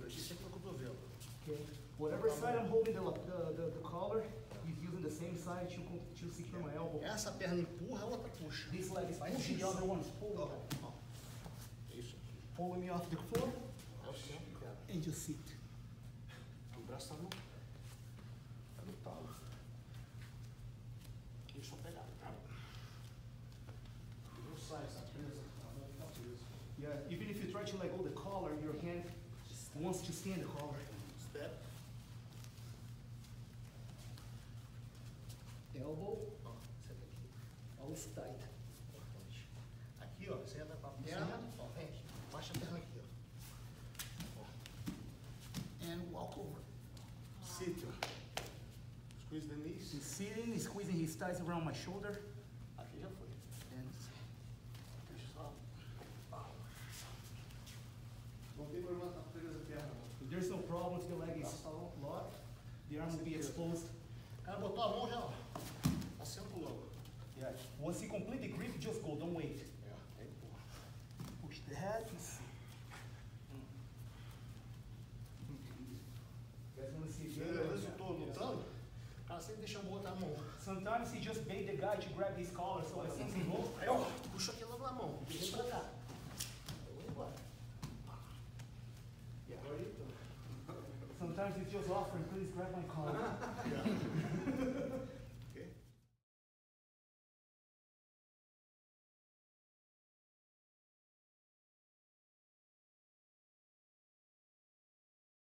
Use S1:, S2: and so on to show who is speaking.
S1: cintura, aqui sempre no cotovelo.
S2: Okay. Whatever side I'm holding the collar, he's using the same side to secure my elbow.
S1: Essa perna empurra, a outra puxa.
S2: This leg is
S1: Vai
S2: pushing, the other one is pulling.
S1: Ó. Isso.
S2: Pulling me off the floor
S1: Assim, cara.
S2: and just sit.
S1: O braço tá no talo. Deixa eu pegar, tá? Não sai essa presa, a mão fica presa.
S2: Yeah, even if you try to let go of the collar, your hand wants to stay in the collar.
S1: Step.
S2: Elbow,
S1: Ó, senta aqui.
S2: always tight.
S1: Importante. Aqui, ó, você entra com a perna, ó, vem aqui. Baixa a perna aqui, ó. And walk over. Sit, ó. Squeeze the knees.
S2: He's sitting, squeezing his thighs around my shoulder.
S1: Aqui já foi.
S2: And
S1: Deixa só. Não tem problema na presa da perna, não.
S2: there's no problem if the leg is locked, the arm will be exposed.
S1: O cara botou a mão já, ó. Assenta logo.
S2: Yeah. Once you complete the grip, just go, don't wait.
S1: É, aí empurra.
S2: Push the head and sit. You guys wanna see
S1: Às vezes eu tô lutando, o cara sempre deixa a outra mão.
S2: Sometimes he just bait the guy to grab his collar, so as soon as he moves,
S1: Aí, ó, puxa aqui logo na mão. E vem pra cá. Eu vou embora. E agora eu tô.
S2: sometimes he's just offering, please grab my collar.